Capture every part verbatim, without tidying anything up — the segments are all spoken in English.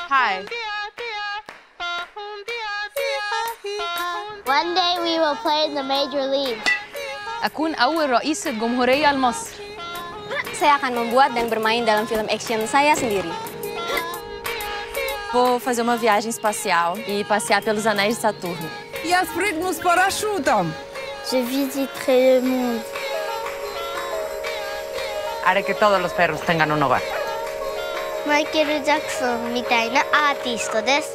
Hi. One day we will play in the major leagues. أكون أول رئيسة جمهورية لمصر. Saya akan membuat dan bermain dalam film action saya sendiri. Vou fazer uma viagem espacial e passear pelos anéis de Saturno. E a sprig nos parachutam. Je visiterai le monde. Haré que todos los perros tengan un hogar. Michael Jackson みたいなアーティストです。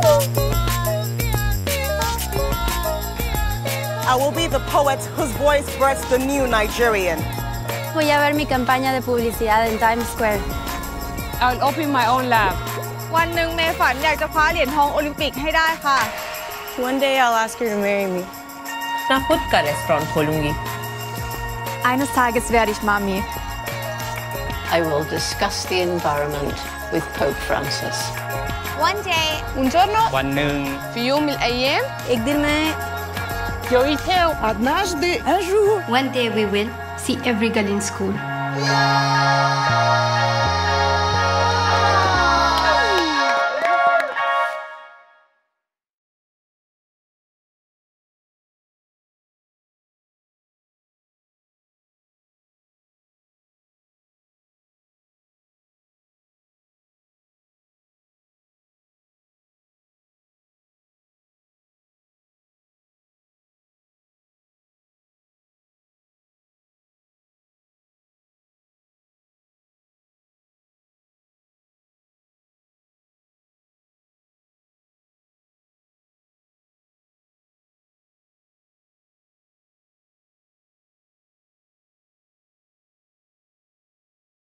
I will be the poet whose voice births the new Nigerian. Voy a ver mi campaña de publicidad en Times Square. I'll open my own lab. วันหนึ่งเมย์ฝันอยากจะคว้าเหรียญทองโอลิมปิกให้ได้ค่ะ One day I'll ask her to marry me. Na खुद का restaurant खोलूंगी. Eines Tages werde ich Mami. I will discuss the environment with Pope Francis. One day. Un giorno. วันหนึ่ง في يوم من الأيام. Ik dil me. Однажды, un jour. One day we will see every girl in school.